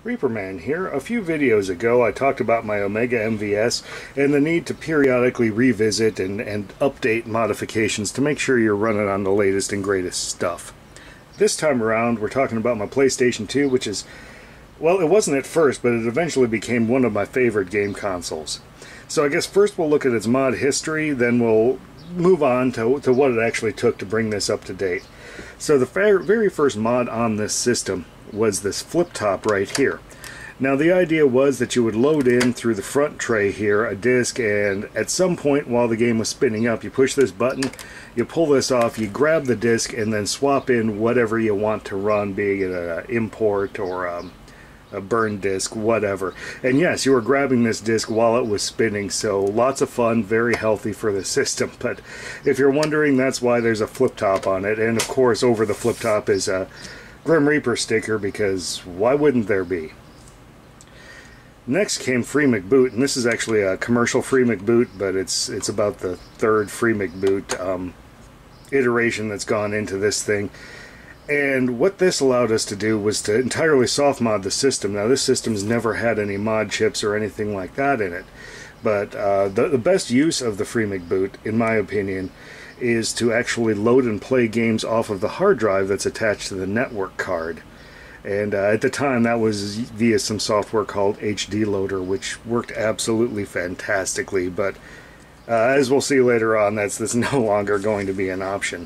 Reaperman here. A few videos ago I talked about my Omega MVS and the need to periodically revisit and update modifications to make sure you're running on the latest and greatest stuff. This time around we're talking about my PlayStation 2, which is, well, it wasn't at first, but it eventually became one of my favorite game consoles. So I guess first we'll look at its mod history, then we'll move on to what it actually took to bring this up to date. So the very first mod on this system was this flip top right here. Now the idea was that you would load in through the front tray here a disc, and at some point while the game was spinning up you push this button, you pull this off, you grab the disc and then swap in whatever you want to run, being it an import or a burn disc, whatever. And yes, you were grabbing this disc while it was spinning, so lots of fun, very healthy for the system. But if you're wondering, that's why there's a flip top on it, and of course over the flip top is a Grim Reaper sticker, because why wouldn't there be? Next came free McBoot, and this is actually a commercial free McBoot, but it's about the third free McBoot iteration that's gone into this thing. And what this allowed us to do was to entirely soft mod the system. Now this system's never had any mod chips or anything like that in it, but the best use of the free McBoot, in my opinion, is to actually load and play games off of the hard drive that's attached to the network card. And at the time that was via some software called HDLoader, which worked absolutely fantastically, but as we'll see later on, that's no longer going to be an option.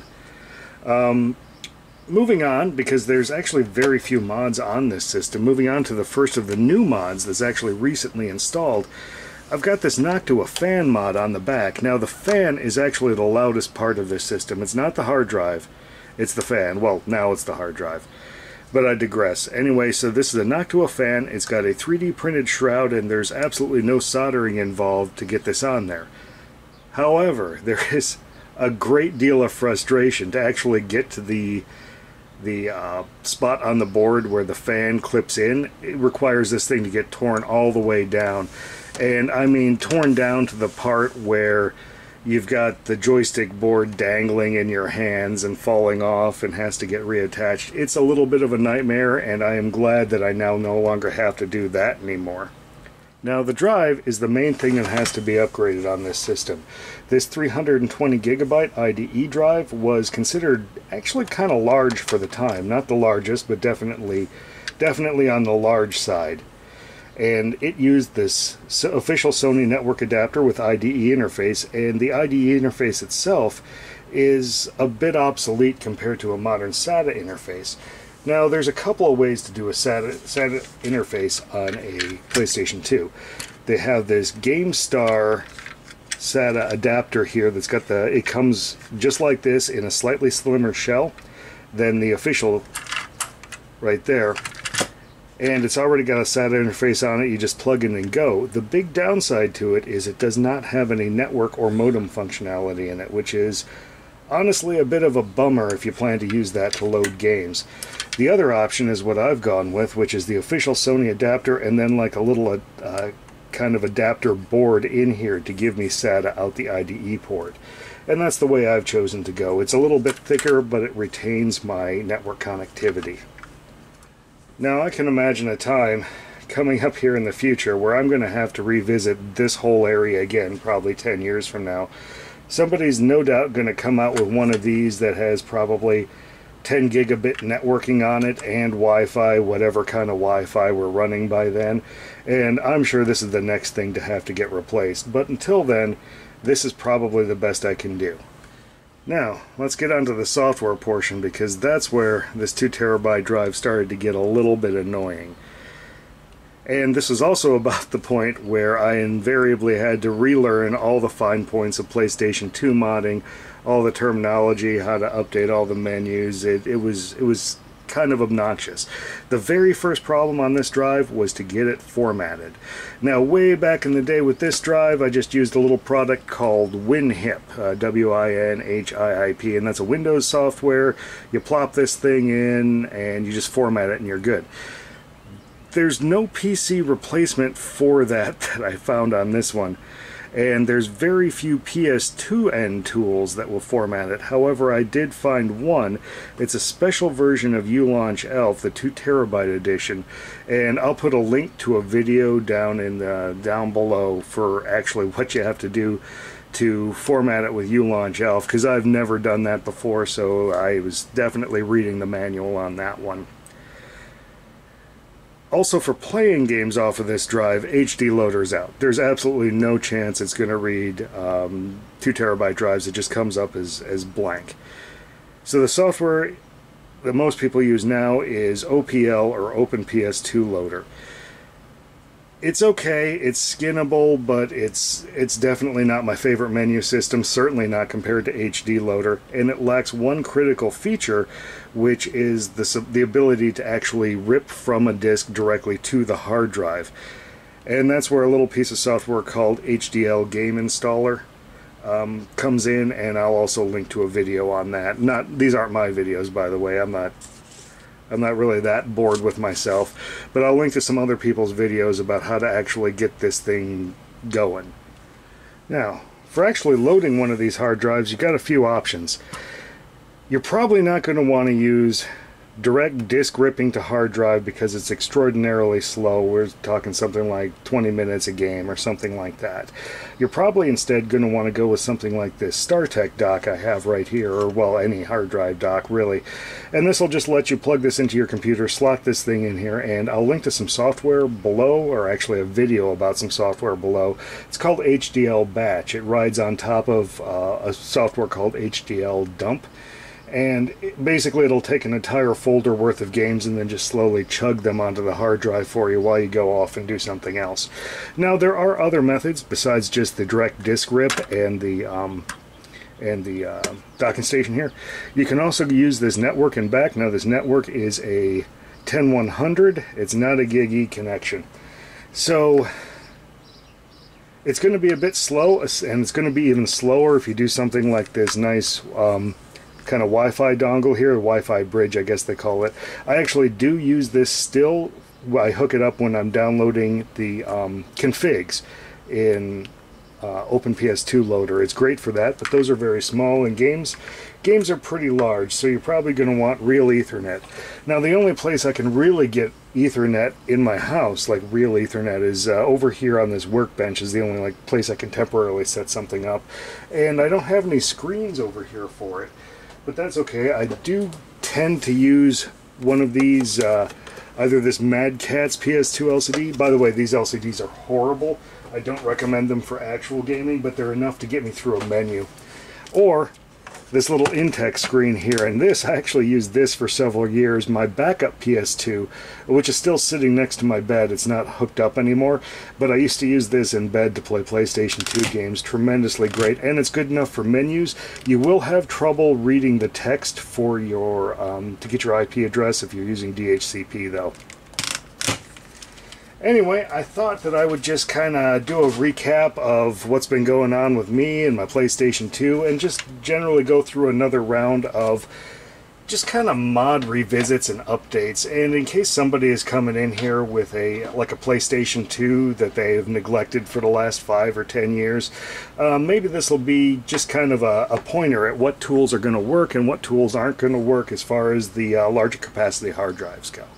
Moving on, because there's actually very few mods on this system, moving on to the first of the new mods that's actually recently installed, I've got this knock to a fan mod on the back. Now the fan is actually the loudest part of this system. It's not the hard drive, it's the fan. Well, now it's the hard drive, but I digress. Anyway, so this is a knock to a fan. It's got a 3D printed shroud, and there's absolutely no soldering involved to get this on there. However, there is a great deal of frustration to actually get to the spot on the board where the fan clips in. It requires this thing to get torn all the way down, and I mean torn down to the part where you've got the joystick board dangling in your hands and falling off and has to get reattached. It's a little bit of a nightmare, and I am glad that I now no longer have to do that anymore. Now the drive is the main thing that has to be upgraded on this system. This 320 gigabyte IDE drive was considered actually kind of large for the time. Not the largest, but definitely on the large side. And it used this official Sony network adapter with IDE interface, and the IDE interface itself is a bit obsolete compared to a modern SATA interface. Now, there's a couple of ways to do a SATA interface on a PlayStation 2. They have this GameStar SATA adapter here that's got it comes just like this in a slightly slimmer shell than the official right there. And it's already got a SATA interface on it. You just plug in and go. The big downside to it is it does not have any network or modem functionality in it, which is honestly a bit of a bummer if you plan to use that to load games. The other option is what I've gone with, which is the official Sony adapter, and then like a little kind of adapter board in here to give me SATA out the IDE port. And that's the way I've chosen to go. It's a little bit thicker, but it retains my network connectivity. Now I can imagine a time coming up here in the future where I'm going to have to revisit this whole area again, probably 10 years from now. Somebody's no doubt going to come out with one of these that has probably 10 gigabit networking on it and Wi-Fi, whatever kind of Wi-Fi we're running by then, and I'm sure this is the next thing to have to get replaced. But until then, this is probably the best I can do. Now, let's get on to the software portion, because that's where this 2 terabyte drive started to get a little bit annoying. And this is also about the point where I invariably had to relearn all the fine points of PlayStation 2 modding, all the terminology, how to update all the menus. It was kind of obnoxious. The very first problem on this drive was to get it formatted. Now, way back in the day with this drive, I just used a little product called WinHip, W-I-N-H-I-I-P, and that's a Windows software. You plop this thing in and you just format it and you're good. There's no PC replacement for that I found on this one. and there's very few PS2 end tools that will format it. However, I did find one. It's a special version of uLaunch ELF, the 2TB edition, and I'll put a link to a video down below for actually what you have to do to format it with uLaunch ELF, because I've never done that before, so I was definitely reading the manual on that one. Also, for playing games off of this drive, HDLoader's out. There's absolutely no chance it's going to read 2TB drives. It just comes up as blank. So the software that most people use now is OPL, or Open PS2 Loader. It's okay, it's skinnable, but it's definitely not my favorite menu system, certainly not compared to HDLoader, and it lacks one critical feature, which is the ability to actually rip from a disk directly to the hard drive. And that's where a little piece of software called HDL Game Installer comes in, and I'll also link to a video on that. These aren't my videos, by the way. I'm not really that bored with myself, but I'll link to some other people's videos about how to actually get this thing going. Now, for actually loading one of these hard drives, you've got a few options. You're probably not going to want to use direct disk ripping to hard drive because it's extraordinarily slow. We're talking something like 20 minutes a game or something like that. You're probably instead going to want to go with something like this StarTech dock I have right here, or well, any hard drive dock really. And this will just let you plug this into your computer, slot this thing in here, and I'll link to some software below, or actually a video about some software below. It's called HDL Batch. It rides on top of a software called HDL Dump. And basically it'll take an entire folder worth of games and then just slowly chug them onto the hard drive for you while you go off and do something else. Now, there are other methods besides just the direct disk rip and the docking station here. You can also use this network and back. Now, this network is a 10100. It's not a Gig E connection. So it's going to be a bit slow, and it's going to be even slower if you do something like this nice kind of Wi-Fi dongle here, or Wi-Fi bridge I guess they call it. I actually do use this still. I hook it up when I'm downloading the configs in Open PS2 Loader. It's great for that, but those are very small, and games are pretty large, so you're probably going to want real Ethernet. Now, the only place I can really get Ethernet in my house, like real Ethernet, is over here on this workbench. Is the only place I can temporarily set something up, and I don't have any screens over here for it. But that's okay. I do tend to use one of these, either this Mad Catz PS2 LCD. By the way, these LCDs are horrible. I don't recommend them for actual gaming, but they're enough to get me through a menu. Or this little Intex screen here, and I actually used this for several years. My backup PS2, which is still sitting next to my bed, it's not hooked up anymore, but I used to use this in bed to play PlayStation 2 games. Tremendously great, and it's good enough for menus. You will have trouble reading the text for your to get your IP address if you're using DHCP though. Anyway, I thought that I would just kind of do a recap of what's been going on with me and my PlayStation 2, and just generally go through another round of just kind of mod revisits and updates. And in case somebody is coming in here with a PlayStation 2 that they've neglected for the last 5 or 10 years, maybe this will be just kind of a pointer at what tools are going to work and what tools aren't going to work as far as the larger capacity hard drives go.